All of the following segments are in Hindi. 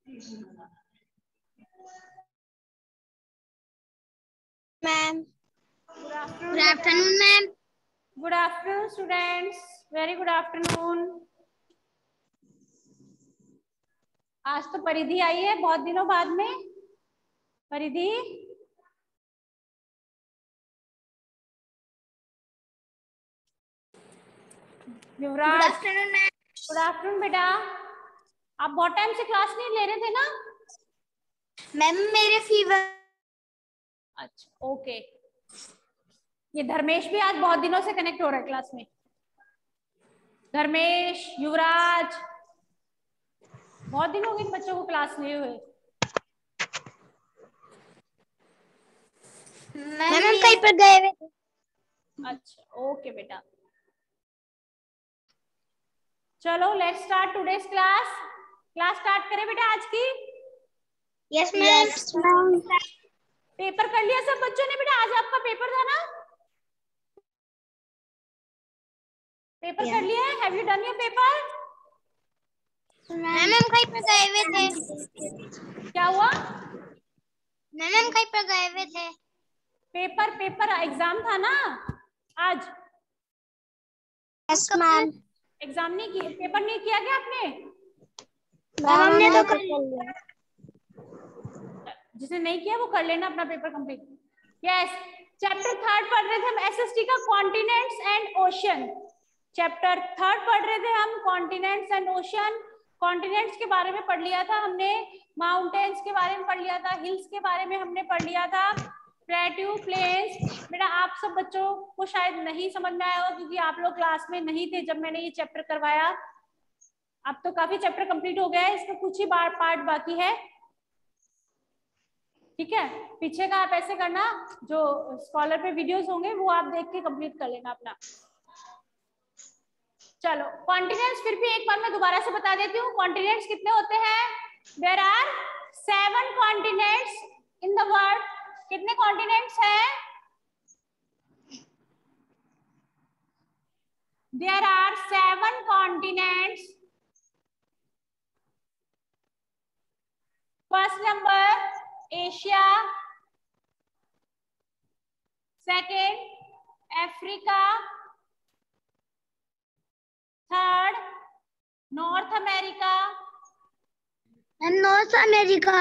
Ma'am good afternoon. Good afternoon ma'am. Good afternoon students, very good afternoon. आज तो परिधि आई है बहुत दिनों बाद में। Paridhi, Yuvraj, good afternoon ma'am. Good afternoon बेटा। आप बहुत टाइम से क्लास नहीं ले रहे थे ना? मैम मेरे फीवर। अच्छा ओके। ये धर्मेश भी आज बहुत दिनों से कनेक्ट हो रहा है क्लास में। धर्मेश, युवराज, बहुत दिन हो गए इन बच्चों को क्लास लिए हुए। मैम हम कहीं पर गए हुए थे। अच्छा ओके बेटा। चलो let's start today's class. Class start करें बेटा आज की? Yes ma'am. पेपर कर लिया सब बच्चों ने बेटा? आज आपका पेपर था ना? पेपर कर लिया है? Have you done your paper? Ma'am हम कहीं पर गए हुए थे। क्या हुआ? मैम हम कहीं पर गए हुए थे। पेपर एग्जाम था ना आज? Yes ma'am. एग्जाम नहीं किया, पेपर नहीं किया क्या आपने? मैम हमने तो कर लिया। जिसने नहीं किया वो कर लेना अपना पेपर कंप्लीट। यस, चैप्टर 3 पढ़ रहे थे हम एसएसटी का, कॉन्टिनेंट्स एंड ओशन। चैप्टर 3 पढ़ रहे थे हम, कॉन्टिनेंट्स एंड ओशन। कॉन्टिनेंट्स के बारे में पढ़ लिया था हमने, माउंटेन्स के बारे में पढ़ लिया था, हिल्स के बारे में हमने पढ़ लिया था, प्लेट्यू, प्लेन्स। बेटा आप सब बच्चों को शायद नहीं समझ में आया होगा क्योंकि आप लोग क्लास में नहीं थे जब मैंने ये चैप्टर करवाया। अब तो काफी चैप्टर कंप्लीट हो गया है, इसमें कुछ ही पार्ट बाकी है। ठीक है, पीछे का आप ऐसे करना, जो स्कॉलर पे वीडियोस होंगे वो आप देख के कंप्लीट कर लेना अपना। चलो कॉन्टिनेंट्स फिर भी एक बार मैं दोबारा से बता देती हूँ। कॉन्टिनेंट्स कितने होते हैं? There are 7 continents in the world. कितने कॉन्टिनेंट्स हैं? There are 7 continents. First number Asia, second Africa, third North America, North America.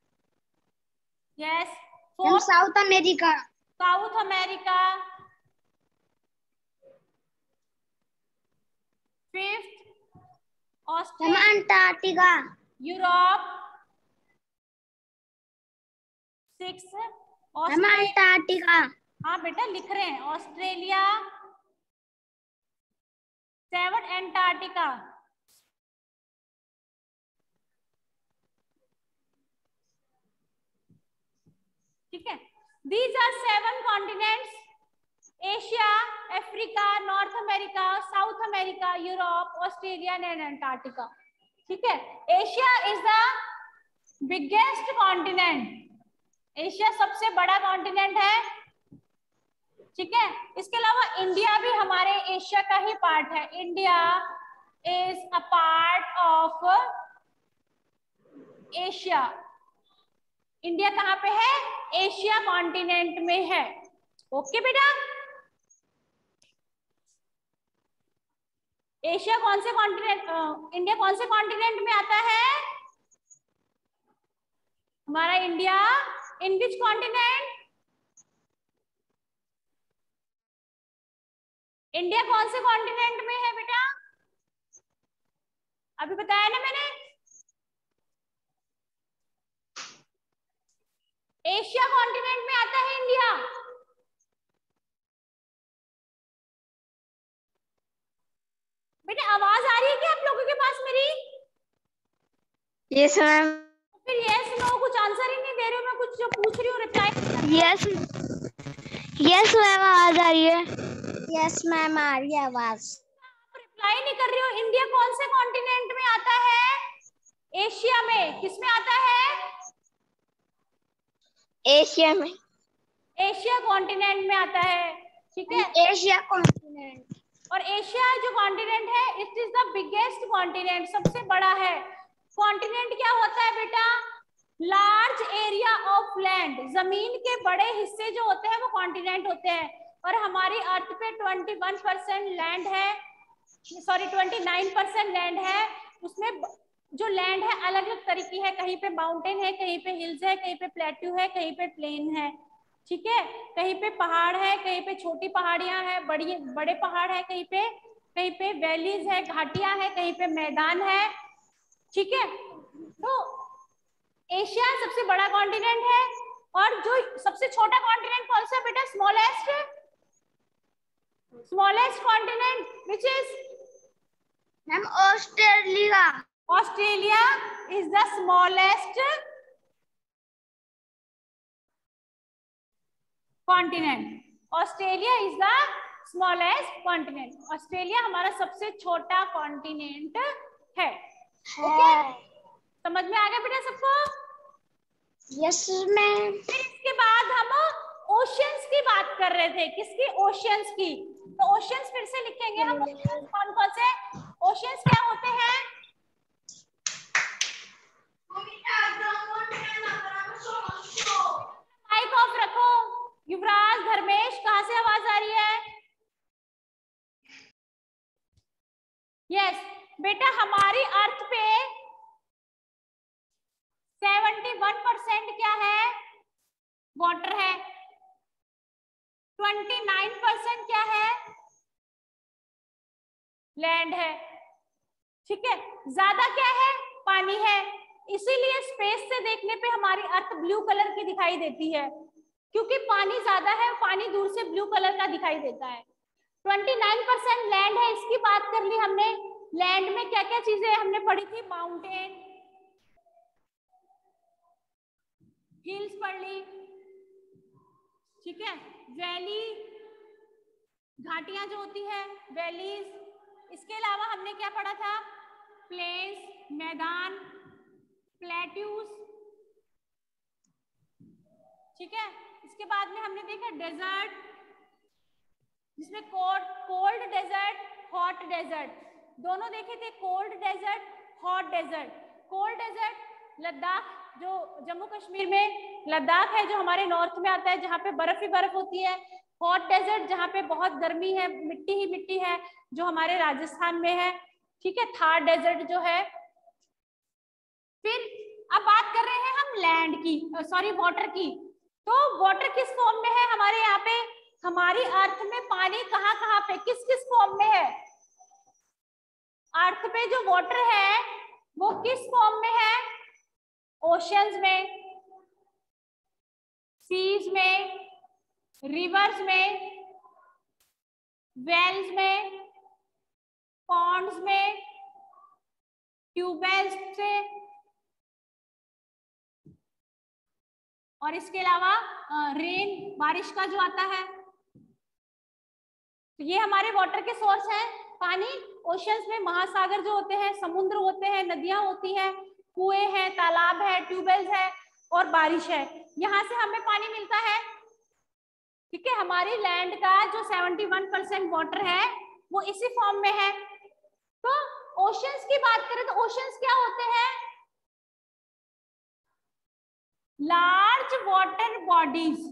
Yes, हम fourth South America. South America, fifth हम ऑस्ट्रेलिया, अंटार्कटिका। यूरोप, सिक्स हम ऑस्ट्रेलिया। अंटार्कटिका। हाँ बेटा लिख रहे हैं, ऑस्ट्रेलिया, सेवन एंटार्क्टिका। ठीक है, these are 7 continents, Asia, Africa, North America, South America, Europe, Australia and Antarctica. ठीक है, Asia is the biggest continent. Asia सबसे बड़ा कॉन्टिनेंट है। ठीक है, इसके अलावा इंडिया भी हमारे एशिया का ही पार्ट है। India is a part of Asia. India कहाँ पे है? एशिया कॉन्टिनेंट में है। ओके बेटा, एशिया कौन से कॉन्टिनेंट, इंडिया कौन से कॉन्टिनेंट में आता है? हमारा India in which continent? India कौन से कॉन्टिनेंट में है बेटा? अभी बताया ना मैंने, एशिया कॉन्टिनेंट में आता है इंडिया। बेटा आवाज आ रही है क्या आप लोगों के पास मेरी? Yes ma'am. फिर यस नो कुछ आंसर ही नहीं दे रहे हो। मैं कुछ जो पूछ रही हूँ रिप्लाई। यस यस मैम आवाज आ रही है। यस मैम आ रही है आवाज। रिप्लाई नहीं कर रही हो। इंडिया कौन से कॉन्टिनेंट में आता है? एशिया में। किसमें आता है? एशिया में। एशिया कॉन्टिनेंट में आता है। ठीक है, एशिया कॉन्टिनेंट। और एशिया जो कॉन्टिनेंट है it is the biggest continent, सबसे बड़ा है। कॉन्टिनेंट क्या होता है बेटा? लार्ज एरिया ऑफ लैंड, जमीन के बड़े हिस्से जो होते हैं वो कॉन्टिनेंट होते हैं। और हमारी अर्थ पे 21% लैंड है, सॉरी 29% लैंड है। उसमें जो लैंड है अलग अलग तरीके है, कहीं पे माउंटेन है, कहीं पे हिल्स है, कहीं पे प्लेट्यू है, कहीं पे प्लेन है, ठीक है। कहीं पे पहाड़ है, कहीं पे छोटी पहाड़ियां हैं, बड़े पहाड़ है, कहीं पे वैलीज है, घाटियां है, कहीं पे मैदान है, ठीक है। तो एशिया सबसे बड़ा कॉन्टिनेंट है। और जो सबसे छोटा कॉन्टिनेंट कौन सा बेटा? Smallest continent which is ma'am Australia. Australia is the smallest continent. Australia is the smallest continent. Australia हमारा सबसे छोटा कॉन्टिनेंट है। ओके, समझ में आ गया बेटा सबको? Yes ma'am. फिर इसके बाद हम ओशियंस की बात कर रहे थे। किसकी? ओशियंस की। तो ओशियंस फिर से लिखेंगे हम। ओशियंस कौन कौन से? ओशियंस क्या होते हैं? माइक ऑफ रखो। युवराज, धर्मेश, कहाँ से आवाज आ रही है? यस बेटा, हमारी अर्थ पे 71% क्या है? वाटर है। 29% क्या है? लैंड है, ठीक है। ज्यादा क्या है? पानी है। इसीलिए स्पेस से देखने पे हमारी अर्थ ब्लू कलर की दिखाई देती है, क्योंकि पानी ज्यादा है, पानी दूर से ब्लू कलर का दिखाई देता है। 29% लैंड है, इसकी बात कर ली हमने। लैंड में क्या क्या चीजें हमने पढ़ी थी? माउंटेन, हिल्स पढ़ ली, ठीक है। वैली, घाटियां जो होती है, वैलीज। इसके अलावा हमने क्या पढ़ा था? प्लेन्स, मैदान, प्लेट्यूज, ठीक है। इसके बाद में हमने देखा डेजर्ट, जिसमें कोल्ड डेजर्ट, हॉट डेजर्ट, दोनों देखे थे। Cold desert, hot desert. Cold desert Ladakh, जो जम्मू कश्मीर में लद्दाख है, जो हमारे नॉर्थ में आता है, जहाँ पे बर्फ ही बर्फ होती है। हॉट डेजर्ट जहाँ पे बहुत गर्मी है, मिट्टी ही मिट्टी है, जो हमारे राजस्थान में है, ठीक है। थार डेजर्ट जो है। फिर अब बात कर रहे हैं हम लैंड की, सॉरी वाटर की। तो वाटर किस फॉर्म में है हमारे यहाँ पे? हमारी अर्थ में पानी कहाँ कहाँ पे, किस किस फॉर्म में है? अर्थ पे जो वाटर है वो किस फॉर्म में है? ओशंस में, सीज में, रिवर्स में, वेल्स में, पॉन्ड्स में, ट्यूबवेल्स से, और इसके अलावा रेन, बारिश का जो आता है। तो ये हमारे वाटर के सोर्स हैं। पानी ओशंस में, महासागर जो होते हैं, समुद्र होते हैं, नदियां होती हैं, कुएं हैं, तालाब है, ट्यूबवेल्स है, और बारिश है। यहाँ से हमें पानी मिलता है, ठीक है। हमारी लैंड का जो 71% वाटर है वो इसी फॉर्म में है। तो ओशंस की बात करें तो ओशंस क्या होते हैं? Large water bodies,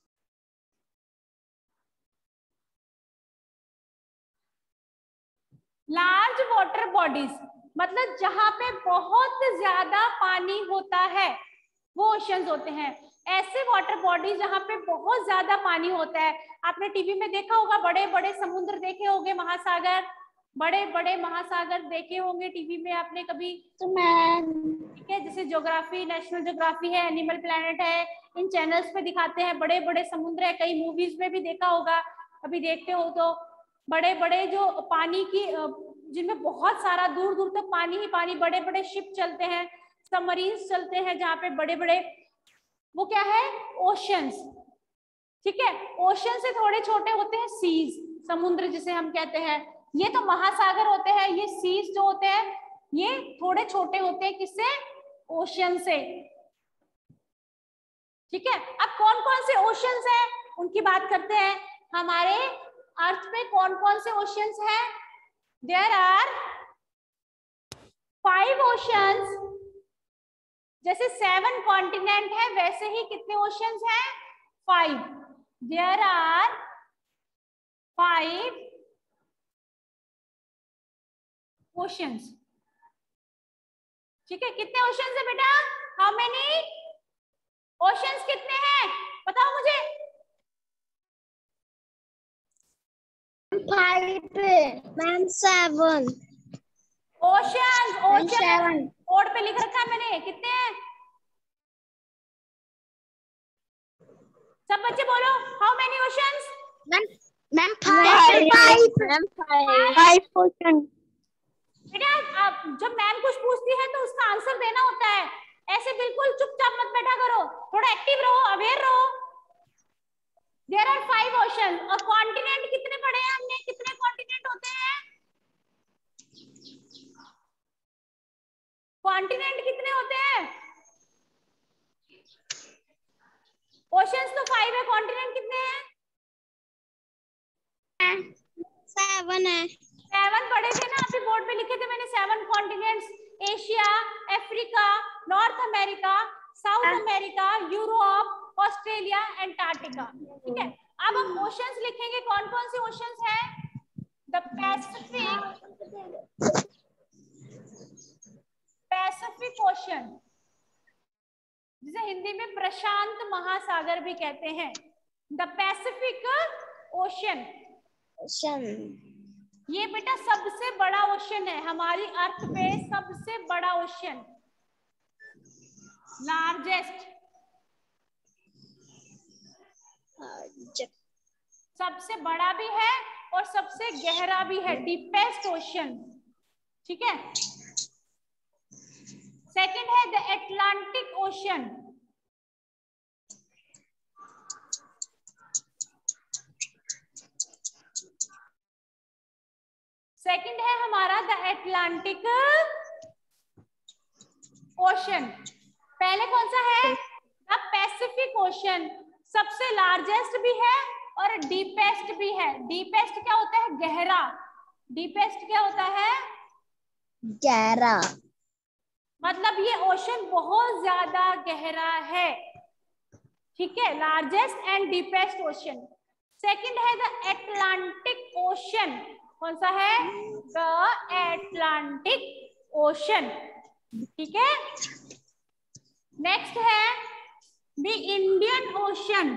large water bodies मतलब जहां पे बहुत ज्यादा पानी होता है वो ओशंस होते हैं। ऐसे वाटर बॉडीज जहां पे बहुत ज्यादा पानी होता है, आपने टीवी में देखा होगा, बड़े बड़े समुद्र देखे होंगे, महासागर, बड़े बड़े महासागर देखे होंगे टीवी में आपने कभी, ठीक है। जैसे ज्योग्राफी, नेशनल ज्योग्राफी है, एनिमल प्लैनेट है, इन चैनल्स पे दिखाते हैं बड़े बड़े समुद्र है। कई मूवीज में भी देखा होगा, अभी देखते हो तो। बड़े बड़े जो पानी की, जिनमें बहुत सारा दूर दूर तक पानी ही पानी, बड़े बड़े शिप चलते हैं, सबमरीन्स चलते हैं, जहाँ पे बड़े बड़े, वो क्या है? ओशंस, ठीक है। ओशन से थोड़े छोटे होते हैं सीज, समुद्र जिसे हम कहते हैं। ये तो महासागर होते हैं। ये सीज जो होते हैं ये थोड़े छोटे होते हैं, किससे? ओशन से, ठीक है। अब कौन कौन से ओशंस हैं उनकी बात करते हैं। हमारे अर्थ पे कौन कौन से ओशंस हैं? देयर आर 5 oceans जैसे 7 कॉन्टिनेंट है वैसे ही कितने ओशंस हैं? 5. There are 5 oceans. ठीक है, कितने ओशंस है बेटा? हाउ मेनी ओशंस कितने हैं बताओ मुझे. 5 मैम 7 ओशंस. ओशन 7 बोर्ड पे लिख रखा है मैंने. कितने हैं सब बच्चे बोलो. How many oceans? Ma'am 5 ocean. बेटा आप जब मैम कुछ पूछती है तो उसका आंसर देना होता है. ऐसे बिल्कुल चुपचाप मत बैठा करो, थोड़ा एक्टिव रहो, अवेयर रहो. There are 5 ocean. और कॉन्टिनेंट कितने पढ़े हैं हमने? कितने कॉन्टिनेंट होते हैं? कॉन्टिनेंट कितने होते हैं? ओशंस तो 5 है, कॉन्टिनेंट कितने हैं? 7 है. 7 पढ़े थे ना, अभी बोर्ड पे लिखे थे मैंने 7 continents. Asia, Africa, North America, South America, Europe, Australia, Antarctica. ठीक है, अब हम ओशंस लिखेंगे. कौन कौन से ओशंस हैं? द पैसिफिक ओशन, जिसे हिंदी में प्रशांत महासागर भी कहते हैं. The Pacific Ocean. ये बेटा सबसे बड़ा ओशन है हमारी अर्थ पे, सबसे बड़ा ओशन, लार्जेस्ट, सबसे बड़ा भी है और सबसे गहरा भी है, डीपेस्ट ओशन. ठीक है. सेकंड है द एटलांटिक ओशन. सेकंड है हमारा द एटलांटिक ओशन. पहले कौन सा है? The Pacific Ocean. सबसे लार्जेस्ट भी है और डीपेस्ट भी है. डीपेस्ट क्या होता है? गहरा. डीपेस्ट क्या होता है? गहरा. मतलब ये ओशन बहुत ज्यादा गहरा है. ठीक है, largest and deepest ocean. Second है द एटलांटिक ओशन. कौन सा है? The Atlantic Ocean. ठीक है. नेक्स्ट है the Indian ocean.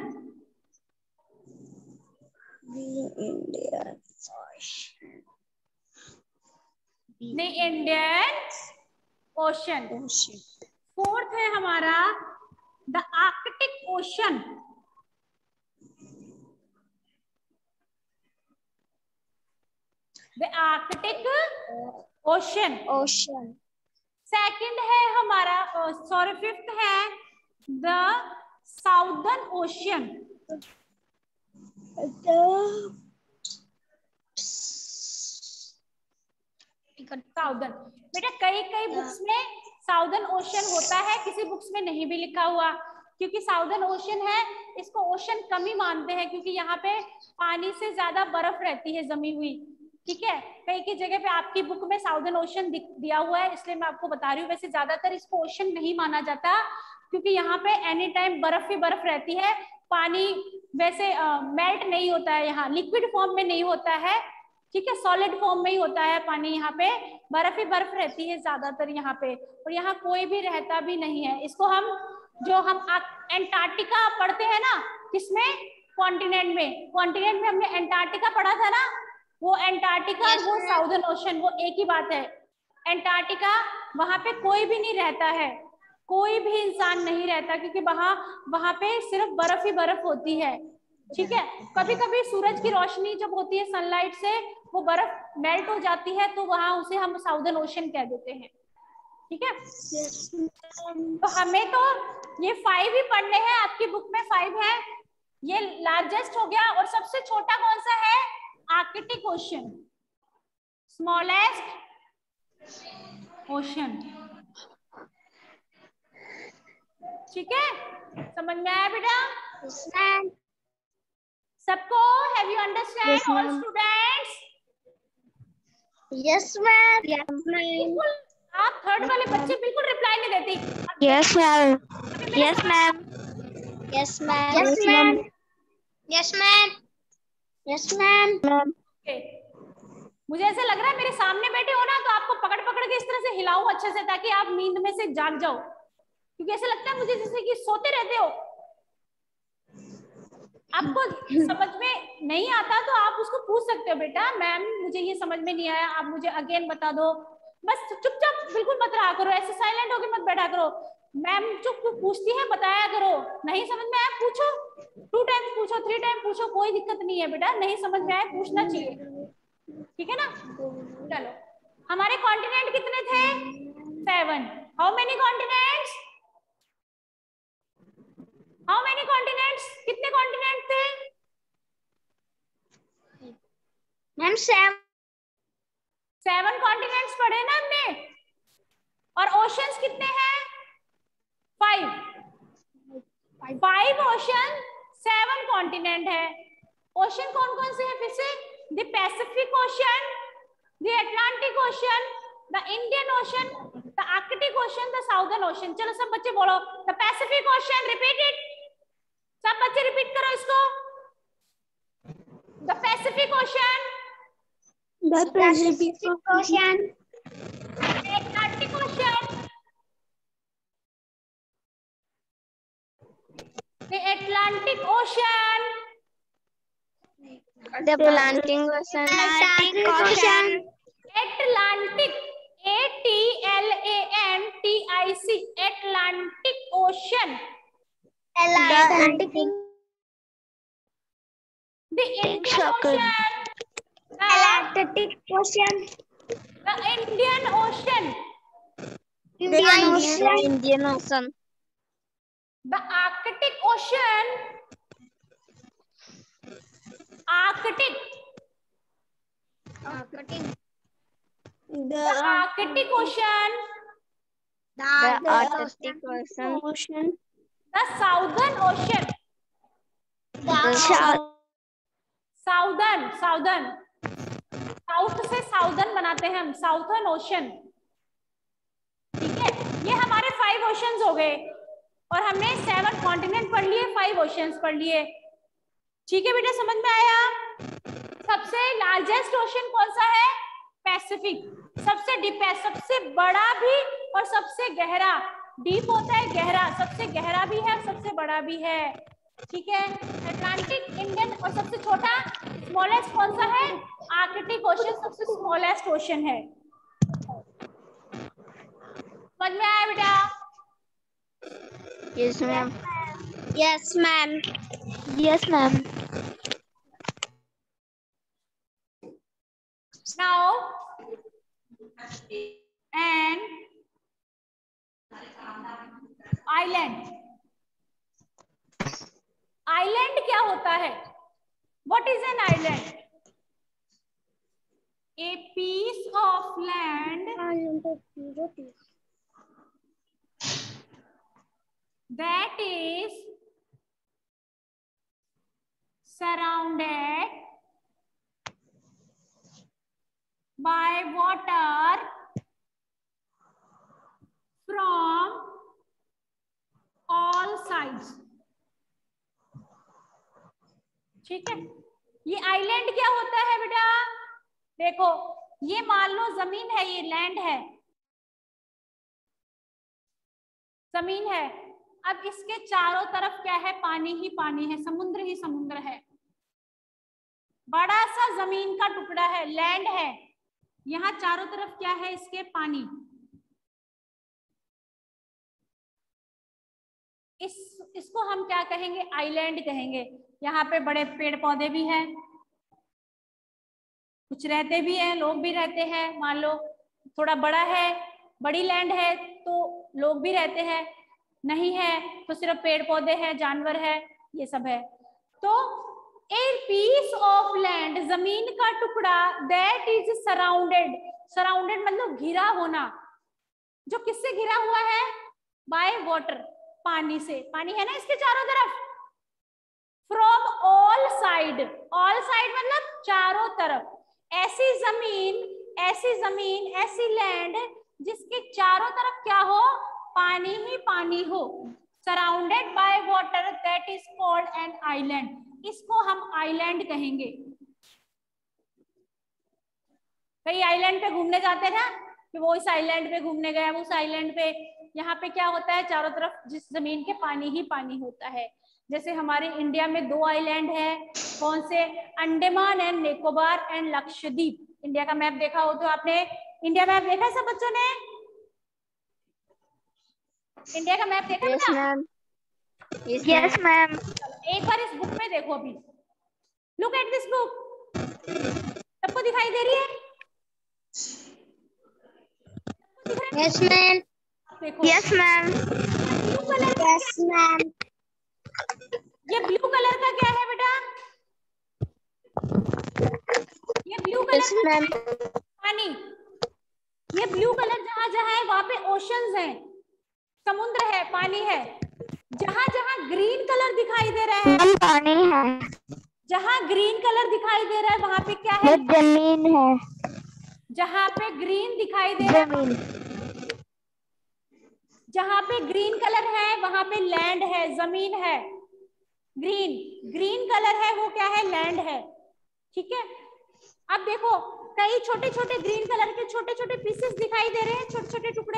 The Indian Ocean. Fourth है हमारा the Arctic ocean. The Arctic Ocean. Second है हमारा, सॉरी फिफ्थ है द साउदर्न ओशन. साउदर्न. बेटा कई कई बुक्स में साउदर्न ओशन होता है, किसी बुक्स में नहीं भी लिखा हुआ, क्योंकि साउदर्न ओशन है इसको ओशन कम ही मानते हैं, क्योंकि यहाँ पे पानी से ज्यादा बर्फ रहती है जमी हुई. ठीक है, कई की जगह पे आपकी बुक में साउदर्न ओशन दिया हुआ है, इसलिए मैं आपको बता रही हूँ. वैसे ज्यादातर इसको ओशन नहीं माना जाता, क्योंकि यहाँ पे एनी टाइम बर्फ ही बर्फ रहती है. पानी वैसे मेल्ट नहीं होता है, यहाँ लिक्विड फॉर्म में नहीं होता है. ठीक है, सॉलिड फॉर्म में ही होता है पानी. यहाँ पे बर्फ ही बर्फ रहती है ज्यादातर यहाँ पे, और यहाँ कोई भी रहता भी नहीं है. इसको हम जो हम एंटार्क्टिका पढ़ते हैं ना, किसमें? कॉन्टिनेंट में. कॉन्टिनेंट में हमने एंटार्क्टिका पढ़ा था ना, वो एंटार्क्टिका और वो साउदर्न ओशन वो एक ही बात है. एंटार्क्टिका वहां पे कोई भी नहीं रहता है, कोई भी इंसान नहीं रहता, क्योंकि वहां पे सिर्फ बर्फ ही बर्फ होती है. ठीक है, कभी कभी सूरज की रोशनी जब होती है सनलाइट से, वो बर्फ मेल्ट हो जाती है, तो वहां उसे हम साउदर्न ओशन कह देते हैं. ठीक है, तो हमें तो ये 5 ही पढ़ने हैं, आपकी बुक में 5 है. ये लार्जेस्ट हो गया. और सबसे छोटा कौन सा है? Arctic ocean, smallest ocean. ठीक है, समझ में आया बेटा सबको? Have you understand all students? Yes ma'am. बिल्कुल. आप थर्ड वाले बच्चे बिल्कुल रिप्लाई नहीं देती. Yes, ma'am. Yes, ma'am. Yes, ma'am. Yes, ma'am. Yes, ma'am. Yes, ma'am. मुझे ऐसा लग रहा है मेरे सामने बैठे हो ना, तो आपको पकड़ पकड़ के इस तरह से हिलाओ अच्छे से, ताकि आप नींद में से जाग जाओ, क्योंकि ऐसा लगता है मुझे जैसे कि सोते रहते हो। आपको समझ में नहीं आता तो आप उसको पूछ सकते हो, बेटा मैम मुझे ये समझ में नहीं आया, आप मुझे अगेन बता दो। बस चुपचाप बिल्कुल मत रहा करो, ऐसे साइलेंट होकर मत बैठा करो। मैम चुप पूछती है बताया करो, नहीं समझ में आया पूछो, 2 टाइम्स पूछो, 3 टाइम पूछो, कोई दिक्कत नहीं है बेटा, नहीं समझ में आया पूछना चाहिए, ठीक है ना। चलो हमारे कॉन्टिनेंट कितने थे? 7। How many continents? How many continents? कितने कॉन्टिनेंट थे? मैम 7 कॉन्टिनेंट्स पढ़े ना हमने। और ओशंस कितने हैं? 5 ओशन, 7 कॉन्टिनेंट है। ओशन कौन कौन से हैं फिर से? The Pacific ocean, the Atlantic ocean, the Indian ocean, the Arctic ocean, the southern ocean. चलो सब बच्चे बोलो the Pacific ocean, repeat it, सब बच्चे रिपीट करो इसको। The Pacific ocean, The Pacific Ocean, Atlantic Ocean, the Atlantic Ocean, the Atlantic Ocean, Atlantic Ocean, Atlantic, ATLANTIC, Atlantic Ocean, Atlantic, the Indian Ocean, Atlantic Ocean, the Indian Ocean, Indian Ocean, the Arctic Ocean, Arctic, the Arctic Ocean, the Arctic Ocean, the Southern Ocean, southern, south से साउदर्न बनाते हैं हम, साउथर्न ओशन, ठीक है। ये हमारे 5 ओशंस हो गए, और हमने 7 कॉन्टिनेंट पढ़ लिए, 5 ओशंस पढ़ लिए, ठीक है बेटा, समझ में आया। सबसे लार्जेस्ट ओशन कौन सा है? पैसिफिक। सबसे डीप है, सबसे बड़ा भी और सबसे गहरा, डीप होता है गहरा, सबसे गहरा भी है सबसे बड़ा भी है, ठीक है। अटलांटिक, इंडियन, और सबसे छोटा स्मॉलेस्ट कौन सा है? आर्कटिक ओशन सबसे स्मॉलेस्ट ओशन है। समझ में आया बेटा? Yes, ma'am. Yes, ma'am. Yes, ma'am. Now, an island. Island क्या होता है? What is an island? A piece of land that is surrounded by water from all sides, ठीक है। ये आइलैंड क्या होता है बेटा? देखो ये मान लो जमीन है, ये लैंड है, जमीन है। अब इसके चारों तरफ क्या है? पानी ही पानी है, समुद्र ही समुद्र है, बड़ा सा जमीन का टुकड़ा है, लैंड है, यहाँ चारों तरफ क्या है? इसके पानी। इसको हम क्या कहेंगे? आइलैंड कहेंगे। यहाँ पे बड़े पेड़ पौधे भी हैं, कुछ रहते भी हैं, लोग भी रहते हैं। मान लो थोड़ा बड़ा है, बड़ी लैंड है तो लोग भी रहते हैं, नहीं है तो सिर्फ पेड़ पौधे हैं, जानवर है, ये सब है। तो ए पीस ऑफ लैंड, जमीन का टुकड़ा, दैट इज सराउंडेड, सराउंडेड मतलब घिरा होना, जो किससे घिरा हुआ है? बाय वाटर, पानी से, पानी है ना इसके चारों तरफ। From all side, all side मतलब चारों तरफ। ऐसी जमीन, ऐसी जमीन, ऐसी लैंड जिसके चारों तरफ क्या हो? पानी ही पानी हो, surrounded by water, that is called an island. इसको हम आइलैंड कहेंगे। कई आइलैंड पे घूमने जाते हैं ना, कि वो इस आइलैंड पे घूमने गए, उस आइलैंड पे, यहाँ पे क्या होता है, चारों तरफ जिस जमीन के पानी ही पानी होता है। जैसे हमारे इंडिया में 2 आइलैंड है, कौन से, Andaman and Nicobar and Lakshadweep. India का मैप देखा हो तो आपने, इंडिया मैप देखा है सब बच्चों ने? इंडिया का मैप देखा यस बेटा? Ma'am, yes ma'am. एक बार इस बुक में देखो अभी, लुक एट दिस बुक, सबको दिखाई दे रही है? यस मैम, देखो, यस मैम, ब्लू कलर का यस मैम। ये ब्लू कलर का क्या है बेटा? ये ब्लू कलर यस का क्या मैम, है? पानी। ये ब्लू कलर जहां जहां है वहां पे ओशंस हैं, समुद्र है, पानी है। जहां जहां ग्रीन कलर दिखाई दे रहा है, पानी है, जहां ग्रीन कलर दिखाई दे रहा है वहां पे क्या वो है? जमीन है, जहां पे ग्रीन दिखाई दे रहा है, जमीन। जहां पे ग्रीन कलर है वहां पे लैंड है, जमीन है। ग्रीन, ग्रीन कलर है वो क्या है? लैंड है। ठीक है, अब देखो, कई छोटे छोटे ग्रीन कलर के छोटे छोटे पीसेस दिखाई दे रहे हैं, छोटे छोटे टुकड़े।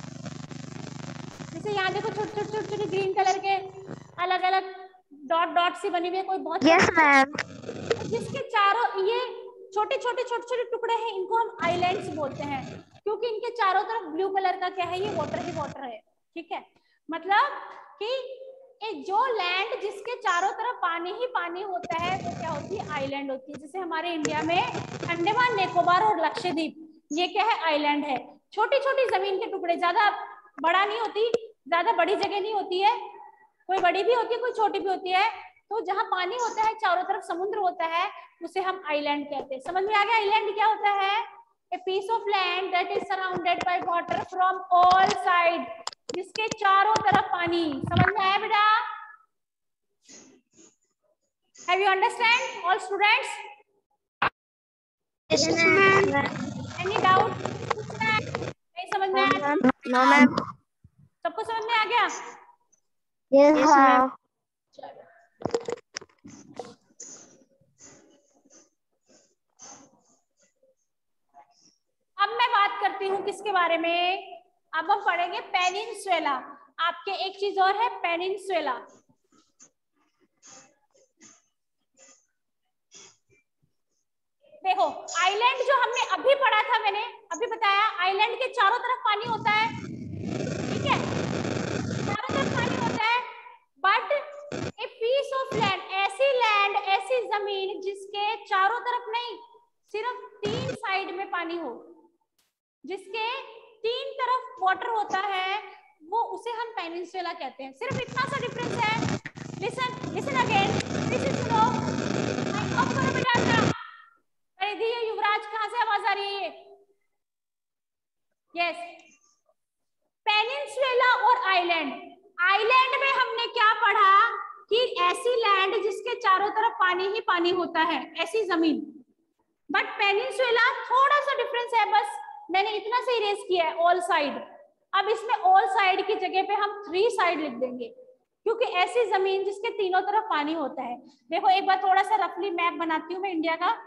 जैसे यहाँ देखो, छोटे छोटे छोटे छोटे ग्रीन कलर के अलग अलग डॉट डॉट सी बनी हुई है, कोई बहुत यस मैम, जिसके चारों ये छोटे छोटे छोटे छोटे टुकड़े हैं, इनको हम आइलैंड्स बोलते हैं, क्योंकि इनके चारों तरफ ब्लू कलर का क्या है, ये वाटर ही वाटर है। ठीक है, मतलब कि एक जो लैंड जिसके चारों तरफ पानी ही पानी होता है वो क्या होती है? आइलैंड होती है। जैसे हमारे इंडिया में अंडमान निकोबार और लक्षद्वीप, ये क्या है? आइलैंड है। छोटी छोटी जमीन के टुकड़े, ज्यादा बड़ा नहीं होती, ज्यादा बड़ी जगह नहीं होती है, कोई बड़ी भी होती है कोई छोटी भी होती है। तो जहां पानी होता है, चारों तरफ समुद्र होता है, उसे हम आइलैंड कहते हैं। समझ में आ गया आइलैंड क्या होता है? A piece of land that is surrounded by water from all side, जिसके चारों तरफ पानी। समझ में आया बेटा? Have you understand all students? Yes ma'am, any doubt? पूछना है? नहीं समझ में आया? नो मैम, सबको समझ में आ गया? Yes ma'am. अब मैं बात करती हूँ किसके बारे में? अब हम पढ़ेंगे पेनिनसुला। आपके एक चीज और है, पेनिनसुला। देखो, आइलैंड जो हमने अभी पढ़ा था, मैंने अभी बताया, आइलैंड के चारों तरफ पानी होता है। ठीक है, चारों तरफ पानी होता है, but a piece of land, ऐसी जमीन जिसके चारों तरफ नहीं, सिर्फ 3 साइड में पानी हो, जिसके 3 तरफ वाटर होता है, वो उसे हम पेनिनसुला कहते हैं। सिर्फ इतना सा डिफरेंस है। Listen, listen again, this is no. Mic off करो बेटा अपना। परिधि, युवराज, कहां से आवाज आ रही है? यस, पेनिनसुला और आइलैंड। आइलैंड में हमने क्या पढ़ा कि ऐसी लैंड जिसके चारों तरफ पानी ही पानी होता है, ऐसी जमीन। बट पेनिनसुला थोड़ा सा डिफरेंस है, बस मैंने इतना से इरेज किया है, ऑल साइड। अब इसमें ऑल साइड की जगह पे हम 3 साइड लिख देंगे, क्योंकि ऐसी जमीन जिसके तीनों तरफ पानी होता है। देखो, एक बार थोड़ा सा रफली मैप बनाती हूँ मैं इंडिया का।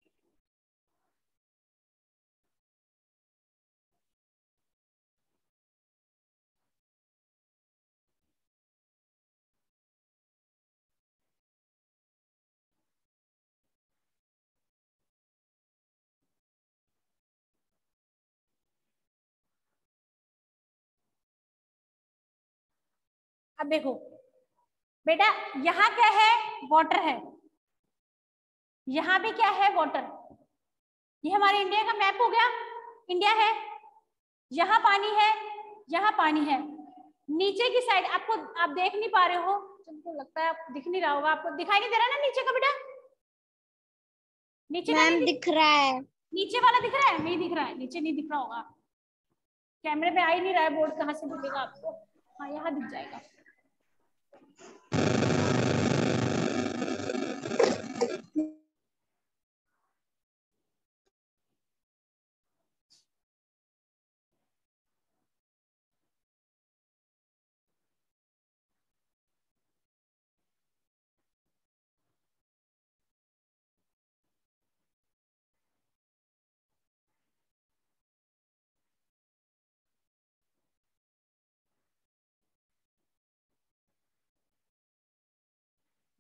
अब देखो बेटा, यहाँ क्या है? वाटर है। यहाँ भी क्या है? वाटर। ये हमारे इंडिया का मैप हो गया। इंडिया है, यहाँ पानी है, यहाँ पानी है। नीचे की साइड आपको, आप देख नहीं पा रहे हो, तुमको लगता है आप दिख नहीं रहा होगा, आपको दिखाई नहीं दे रहा ना नीचे का बेटा? नीचे का मैम नहीं दिख रहा है। नीचे वाला दिख रहा है? नहीं दिख रहा है, नीचे नहीं दिख रहा होगा, कैमरे में आ ही नहीं रहा है। बोर्ड कहाँ से दिखेगा आपको? हाँ, यहाँ दिख जाएगा।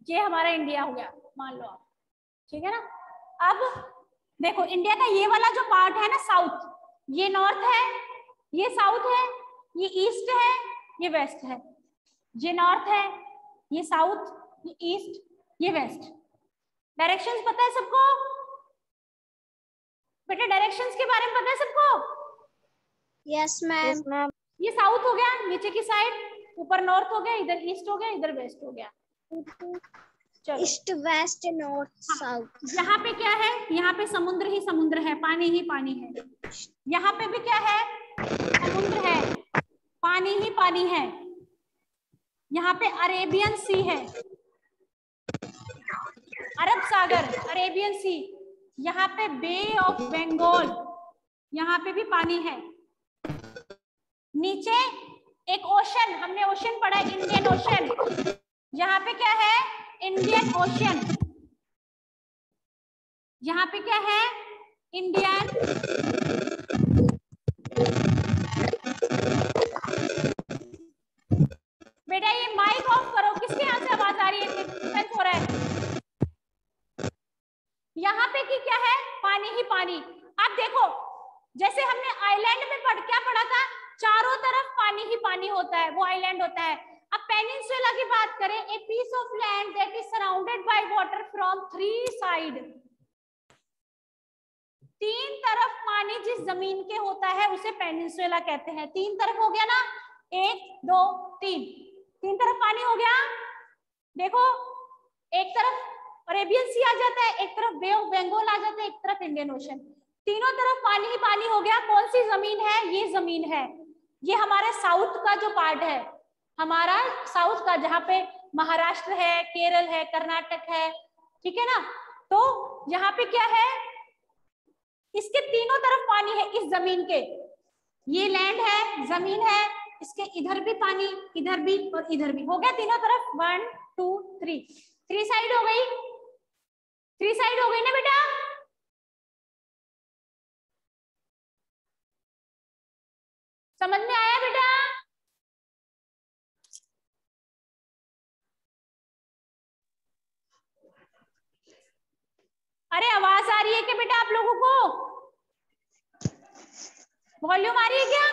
ये हमारा इंडिया हो गया मान लो आप, ठीक है ना। अब देखो इंडिया का ये वाला जो पार्ट है ना साउथ, ये नॉर्थ है, ये साउथ है, ये ईस्ट है, ये वेस्ट है। ये नॉर्थ है, ये साउथ, ये ईस्ट, ये वेस्ट। डायरेक्शंस पता है सबको बेटा? डायरेक्शंस के बारे में पता है सबको? Yes ma'am. ये साउथ हो गया नीचे की साइड, ऊपर नॉर्थ हो गया, इधर ईस्ट हो गया, इधर वेस्ट हो गया। चलो ईस्ट वेस्ट नॉर्थ साउथ। यहाँ पे क्या है? यहाँ पे समुद्र ही समुद्र है, पानी ही पानी है। यहाँ पे भी क्या है? समुद्र है, पानी ही पानी है। यहाँ पे अरेबियन सी है, अरब सागर, अरेबियन सी। यहाँ पे बे ऑफ बंगाल, यहाँ पे भी पानी है। नीचे एक ओशन, हमने ओशन पढ़ा है, इंडियन ओशन। यहाँ पे क्या है? Indian ocean. यहाँ पे क्या है? इंडियन बेटा ये माइक ऑफ करो, किसके यहाँ से आवाज आ रही है? डिस्टर्ब हो रहा है। यहाँ पे की क्या है? पानी ही पानी। अब देखो जैसे हमने आइलैंड में क्या पढ़ा था, चारों तरफ पानी ही पानी होता है, वो आइलैंड होता है। अब पेनिनसुला की बात करें, a piece of land that is surrounded by water from 3 side. 3 तरफ पानी जिस जमीन के होता है उसे पेनिनसुला कहते हैं। 3 तरफ हो गया ना, 1 2 3, 3 तरफ पानी हो गया। देखो एक तरफ अरेबियन सी आ जाता है, एक तरफ बे ऑफ बंगाल आ जाता है, एक तरफ इंडियन ओशन। तीनों तरफ पानी ही पानी हो गया। कौन सी जमीन है? ये जमीन है, ये हमारे साउथ का जो पार्ट है, हमारा साउथ का, जहाँ पे महाराष्ट्र है, केरल है, कर्नाटक है, ठीक है ना। तो यहाँ पे क्या है? इसके तीनों तरफ पानी है इस जमीन के। ये लैंड है, जमीन है, इसके इधर भी पानी, इधर भी और इधर भी। हो गया तीनों तरफ, 1 2 3, 3 साइड हो गई। 3 साइड हो गई ना बेटा? समझ में आया बेटा? अरे आवाज आ रही है क्या बेटा आप लोगों को? वॉल्यूम आ रही है क्या?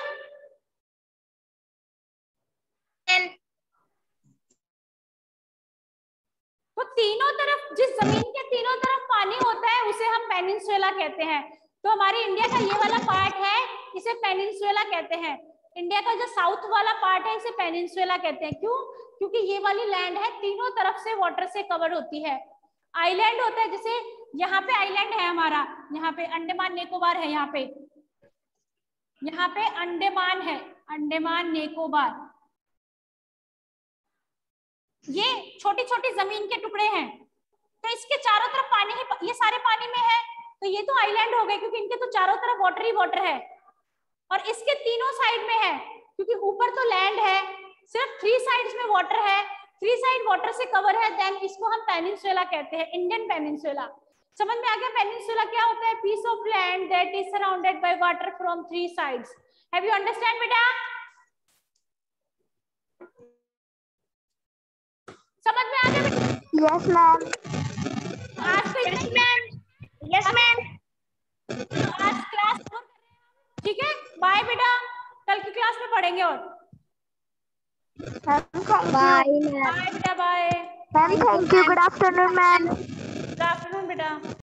तो तीनों तरफ, जिस जमीन के तीनों तरफ पानी होता है उसे हम पेनिनसुला कहते हैं। तो हमारी इंडिया का ये वाला पार्ट है, इसे पेनिनसुला कहते हैं। इंडिया का जो साउथ वाला पार्ट है इसे पेनिनसुला कहते हैं। क्यों? क्योंकि ये वाली लैंड है तीनों तरफ से वाटर से कवर होती है। आइलैंड होता है, जैसे यहाँ पे आइलैंड है हमारा, यहाँ पे अंडमान निकोबार है, यहाँ पे अंडमान है, अंडमान निकोबार। ये छोटी छोटी जमीन के टुकड़े हैं, तो इसके चारों तरफ पानी ही, ये सारे पानी में है, तो ये तो आइलैंड हो गए क्योंकि इनके तो चारों तरफ वाटर ही वाटर है। और इसके तीनों साइड में है क्योंकि ऊपर तो लैंड है, सिर्फ 3 साइड्स में वाटर है, 3 साइड वाटर से कवर है। देन इसको हम पेनिनसुला कहते हैं, इंडियन पेनिनसुला। समझ में आ गया? पेनिनसुला क्या होता है? Piece of land that is surrounded by water from 3 sides. Have you understand बेटा? समझ में आ गया बेटा? Yes ma'am. आज तो यस मैम। Yes ma'am. आज क्लास, ठीक है, बाय बेटा, कल की क्लास में पढ़ेंगे। और बाय मैम। बाय बेटा, bye. Ma'am thank you. Good afternoon ma'am. Good afternoon बेटा।